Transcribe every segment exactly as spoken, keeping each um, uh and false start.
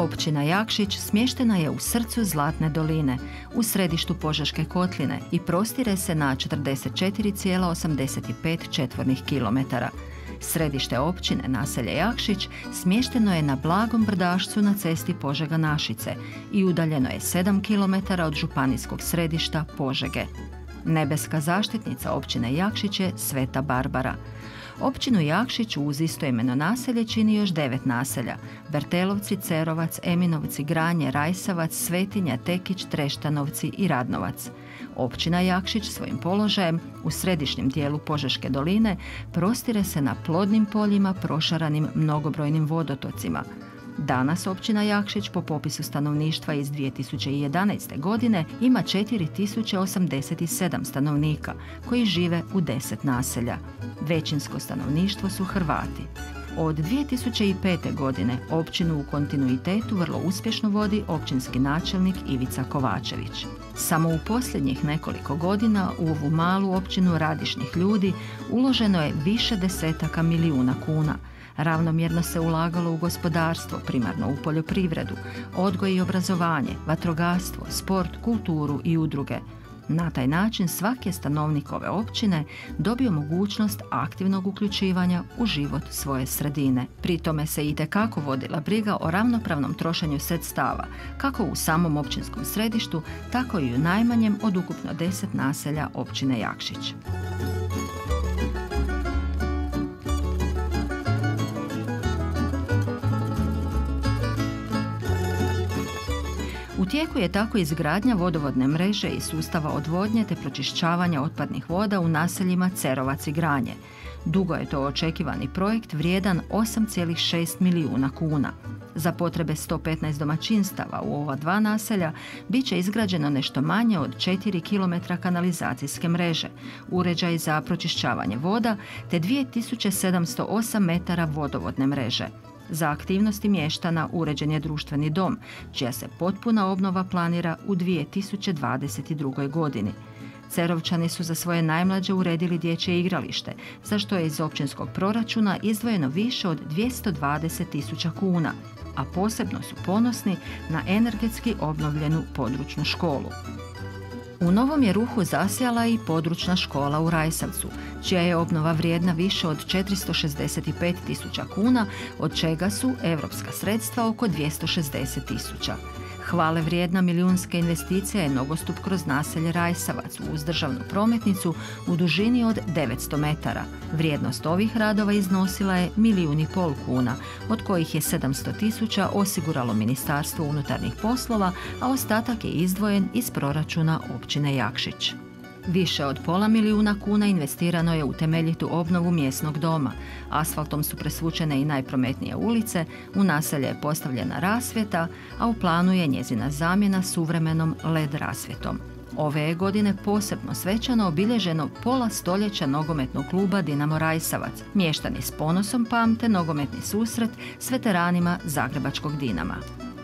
Općina Jakšić smještena je u srcu Zlatne doline, u središtu Požeške kotline i prostire se na četrdeset četiri zarez osamdeset pet četvornih kilometara. Središte općine, naselje Jakšić, smješteno je na blagom brdašcu na cesti Požega-Našice i udaljeno je sedam kilometara od županijskog središta Požege. Nebeska zaštitnica općine Jakšić je Sveta Barbara. Općinu Jakšić uz istoimeno naselje čini još devet naselja: Bertelovci, Cerovac, Eminovci, Granje, Rajsavac, Svetinja, Tekić, Treštanovci i Radnovac. Općina Jakšić svojim položajem u središnjem dijelu Požeške doline prostire se na plodnim poljima prošaranim mnogobrojnim vodotocima. Danas općina Jakšić po popisu stanovništva iz dvije tisuće jedanaeste. godine ima četiri tisuće osamdeset sedam stanovnika koji žive u deset naselja. Većinsko stanovništvo su Hrvati. Od dvije tisuće pete. godine općinu u kontinuitetu vrlo uspješno vodi općinski načelnik Ivica Kovačević. Samo u posljednjih nekoliko godina u ovu malu općinu radišnih ljudi uloženo je više desetaka milijuna kuna. Ravnomjerno se ulagalo u gospodarstvo, primarno u poljoprivredu, odgoj i obrazovanje, vatrogastvo, sport, kulturu i udruge. Na taj način svaki je stanovnik ove općine dobio mogućnost aktivnog uključivanja u život svoje sredine. Pri tome se itekako vodila briga o ravnopravnom trošenju sredstava, kako u samom općinskom središtu, tako i u najmanjem od ukupno deset naselja općine Jakšić. U tijeku je tako izgradnja vodovodne mreže i sustava odvodnje te pročišćavanja otpadnih voda u naseljima Cerovac i Granje. Dugo je to očekivani projekt vrijedan osam zarez šest milijuna kuna. Za potrebe sto petnaest domaćinstava u ova dva naselja bit će izgrađeno nešto manje od četiri kilometra kanalizacijske mreže, uređaj za pročišćavanje voda te dvije tisuće sedamsto osam metara vodovodne mreže. Za aktivnosti mještana uređen je društveni dom, čija se potpuna obnova planira u dvije tisuće dvadeset druge. godini. Cerovčani su za svoje najmlađe uredili dječje igralište, za što je iz općinskog proračuna izdvojeno više od dvjesto dvadeset tisuća kuna, a posebno su ponosni na energetski obnovljenu područnu školu. U novom je ruhu zasjala i područna škola u Rajsavcu, čija je obnova vrijedna više od četiristo šezdeset pet tisuća kuna, od čega su europska sredstva oko dvjesto šezdeset tisuća. Hvale vrijedna milijunska investicija je nogostup kroz naselje Rajsavac uz državnu prometnicu u dužini od devetsto metara. Vrijednost ovih radova iznosila je milijun i pol kuna, od kojih je sedamsto tisuća osiguralo Ministarstvo unutarnjih poslova, a ostatak je izdvojen iz proračuna općine Jakšić. Više od pola milijuna kuna investirano je u temeljitu obnovu mjesnog doma. Asfaltom su presvučene i najprometnije ulice, u naselje je postavljena rasvjeta, a u planu je njezina zamjena suvremenom el e de rasvjetom. Ove je godine posebno svečano obilježeno pola stoljeća nogometnog kluba Dinamo Rajsavac. Mještani s ponosom pamte nogometni susret s veteranima Zagrebačkog Dinama.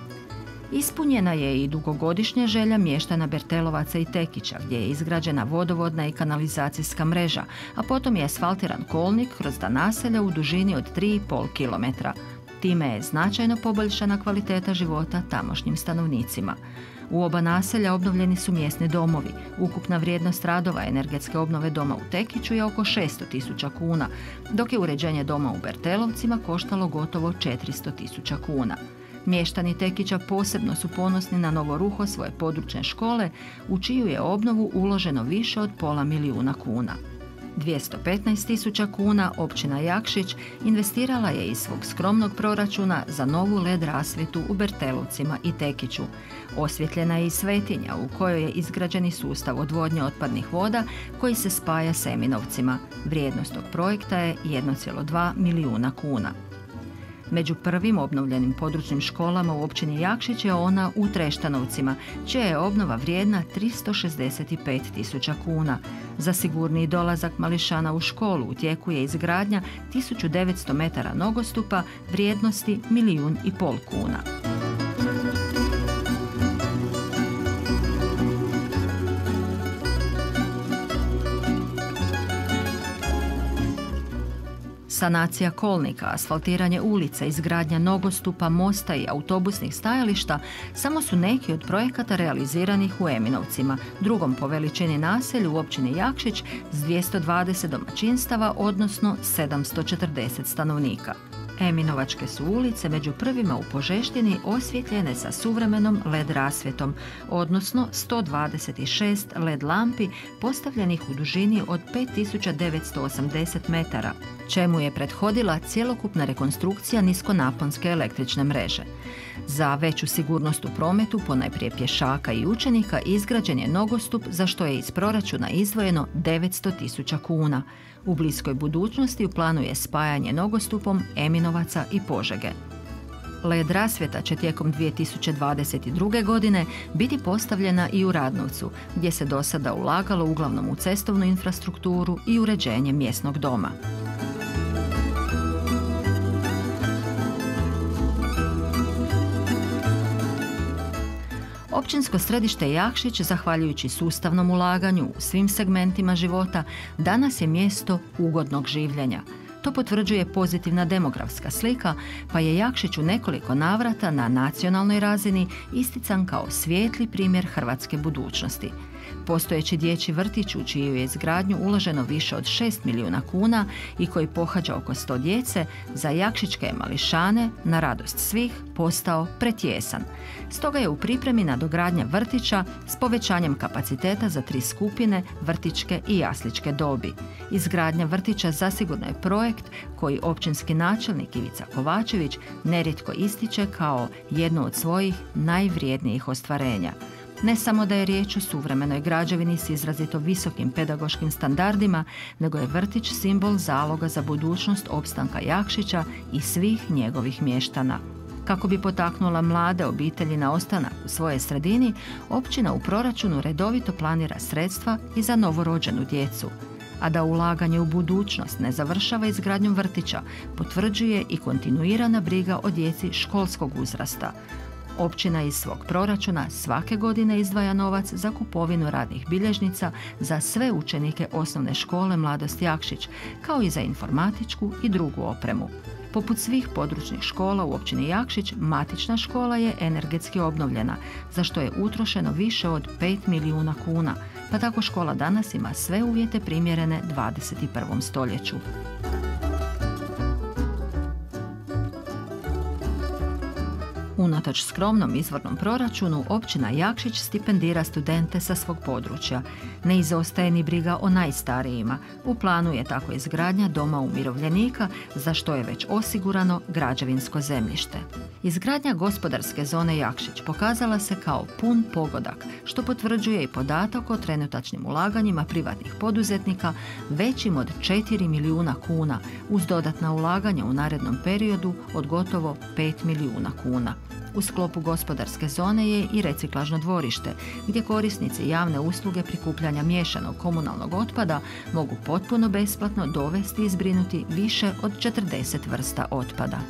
Ispunjena je i dugogodišnja želja mještana Bertelovaca i Tekića, gdje je izgrađena vodovodna i kanalizacijska mreža, a potom je asfaltiran kolnik kroz ta naselja u dužini od tri i pol kilometra. Time je značajno poboljšana kvaliteta života tamošnjim stanovnicima. U oba naselja obnovljeni su mjesni domovi. Ukupna vrijednost radova energetske obnove doma u Tekiću je oko šesto tisuća kuna, dok je uređenje doma u Bertelovcima koštalo gotovo četiristo tisuća kuna. Mještani Tekića posebno su ponosni na novo ruho svoje područne škole, u čiju je obnovu uloženo više od pola milijuna kuna. dvjesto petnaest tisuća kuna općina Jakšić investirala je iz svog skromnog proračuna za novu el e de rasvjetu u Bertelovcima i Tekiću. Osvjetljena je i Svetinja, u kojoj je izgrađeni sustav odvodnje otpadnih voda koji se spaja s Eminovcima. Vrijednost tog projekta je jedan zarez dva milijuna kuna. Među prvim obnovljenim područnim školama u općini Jakšić je ona u Treštanovcima, čija je obnova vrijedna tristo šezdeset pet tisuća kuna. Za sigurniji dolazak mališana u školu u tijeku je izgradnja tisuću devetsto metara nogostupa vrijednosti milijun i pol kuna. Sanacija kolnika, asfaltiranje ulica, izgradnja nogostupa, mosta i autobusnih stajališta samo su neki od projekata realiziranih u Eminovcima, drugom po veličini naselju u općini Jakšić s dvjesto dvadeset domaćinstava, odnosno sedamsto četrdeset stanovnika. Eminovačke su ulice među prvima u Požeštini osvjetljene sa suvremenom el e de rasvjetom, odnosno sto dvadeset šest el e de lampi postavljenih u dužini od pet tisuća devetsto osamdeset metara, čemu je prethodila cjelokupna rekonstrukcija niskonaponske električne mreže. Za veću sigurnost u prometu, ponajprije pješaka i učenika, izgrađen je nogostup za što je iz proračuna izdvojeno devetsto tisuća kuna. U bliskoj budućnosti u planu je spajanje nogostupom Eminovaca i Požege. el e de rasvjeta će tijekom dvije tisuće dvadeset druge. godine biti postavljena i u Radnovcu, gdje se do sada ulagalo uglavnom u cestovnu infrastrukturu i uređenje mjesnog doma. Općinsko središte Jakšić, zahvaljujući sustavnom ulaganju u svim segmentima života, danas je mjesto ugodnog življenja. To potvrđuje pozitivna demografska slika, pa je Jakšić u nekoliko navrata na nacionalnoj razini istican kao svijetli primjer hrvatske budućnosti. Postojeći dječji vrtić u čiju je izgradnju uloženo više od šest milijuna kuna i koji pohađa oko sto djece, za jakšićke mališane, na radost svih, postao pretjesan. Stoga je u pripremi nadogradnja vrtića s povećanjem kapaciteta za tri skupine vrtićke i jasličke dobi. Izgradnja vrtića zasigurno je projekt koji općinski načelnik Ivica Kovačević nerijetko ističe kao jedno od svojih najvrjednijih ostvarenja. Ne samo da je riječ o suvremenoj građevini s izrazito visokim pedagoškim standardima, nego je vrtić simbol zaloga za budućnost opstanka Jakšića i svih njegovih mještana. Kako bi potaknula mlade obitelji na ostanak u svojoj sredini, općina u proračunu redovito planira sredstva i za novorođenu djecu. A da ulaganje u budućnost ne završava izgradnjom vrtića, potvrđuje i kontinuirana briga o djeci školskog uzrasta. Općina iz svog proračuna svake godine izdvaja novac za kupovinu radnih bilježnica za sve učenike osnovne škole Mladost Jakšić, kao i za informatičku i drugu opremu. Poput svih područnih škola u općini Jakšić, matična škola je energetski obnovljena, za što je utrošeno više od pet milijuna kuna, pa tako škola danas ima sve uvjete primjerene dvadeset prvom stoljeću. Unatoč skromnom izvornom proračunu, općina Jakšić stipendira studente sa svog područja. Ne izostaje ni briga o najstarijima. U planu je tako izgradnja doma umirovljenika, za što je već osigurano građevinsko zemljište. Izgradnja gospodarske zone Jakšić pokazala se kao pun pogodak, što potvrđuje i podatak o trenutačnim ulaganjima privatnih poduzetnika većim od četiri milijuna kuna, uz dodatna ulaganja u narednom periodu od gotovo pet milijuna kuna. U sklopu gospodarske zone je i reciklažno dvorište, gdje korisnici javne usluge prikupljanja miješanog komunalnog otpada mogu potpuno besplatno dovesti i zbrinuti više od četrdeset vrsta otpada.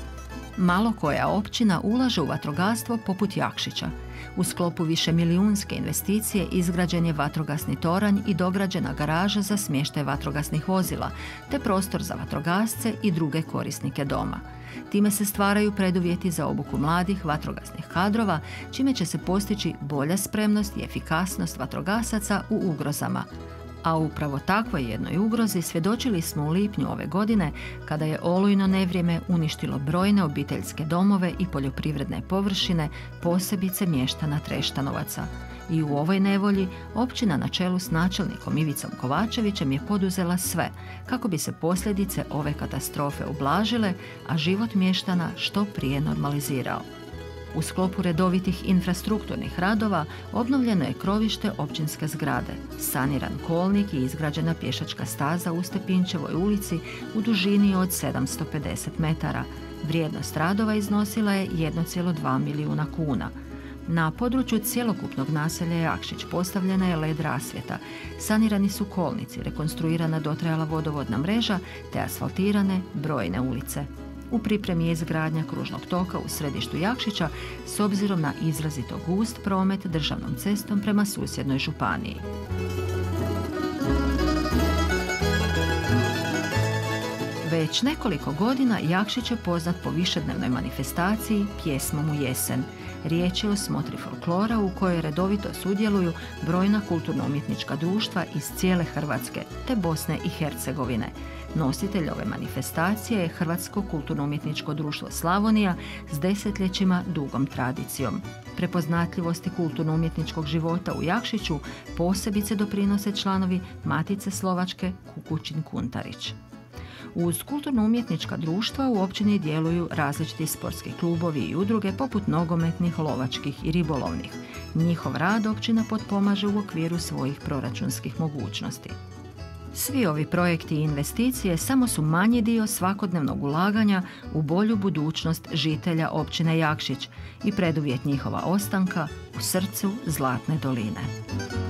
Malo koja općina ulaže u vatrogastvo poput Jakšića. U sklopu višemilijunske investicije izgrađen je vatrogasni toranj i dograđena garaža za smještaj vatrogasnih vozila, te prostor za vatrogasce i druge korisnike doma. Time se stvaraju preduvjeti za obuku mladih vatrogasnih kadrova, čime će se postići bolja spremnost i efikasnost vatrogasaca u ugrozama. A upravo takvoj jednoj ugrozi svjedočili smo u lipnju ove godine, kada je olujno nevrijeme uništilo brojne obiteljske domove i poljoprivredne površine, posebice mještana Treštanovaca. I u ovoj nevolji općina na čelu s načelnikom Ivicom Kovačevićem je poduzela sve kako bi se posljedice ove katastrofe ublažile, a život mještana što prije normalizirao. U sklopu redovitih infrastrukturnih radova obnovljeno je krovište općinske zgrade, saniran kolnik i izgrađena pješačka staza u Stepinčevoj ulici u dužini od sedamsto pedeset metara. Vrijednost radova iznosila je jedan zarez dva milijuna kuna. Na području cjelokupnog naselja Jakšić postavljena je el e de rasvjeta, sanirani su kolnici, rekonstruirana dotrajala vodovodna mreža te asfaltirane brojne ulice. U pripremi je izgradnja kružnog toka u središtu Jakšića s obzirom na izrazito gust promet državnom cestom prema susjednoj županiji. Već Već nekoliko godina Jakšić je poznat po višednevnoj manifestaciji Pjesmom u jesen. Riječ je o smotri folklora u kojoj redovito sudjeluju brojna kulturno-umjetnička društva iz cijele Hrvatske te Bosne i Hercegovine. Nositelj ove manifestacije je Hrvatsko kulturno-umjetničko društvo Slavonija s desetljećima dugom tradicijom. Prepoznatljivosti kulturno-umjetničkog života u Jakšiću posebice doprinose članovi Matice Slovačke Kukučin-Kuntarić. Uz kulturno-umjetnička društva u općini djeluju različiti sportski klubovi i udruge poput nogometnih, lovačkih i ribolovnih. Njihov rad općina potpomaže u okviru svojih proračunskih mogućnosti. Svi ovi projekti i investicije samo su manji dio svakodnevnog ulaganja u bolju budućnost žitelja općine Jakšić i preduvjet njihova ostanka u srcu Zlatne doline.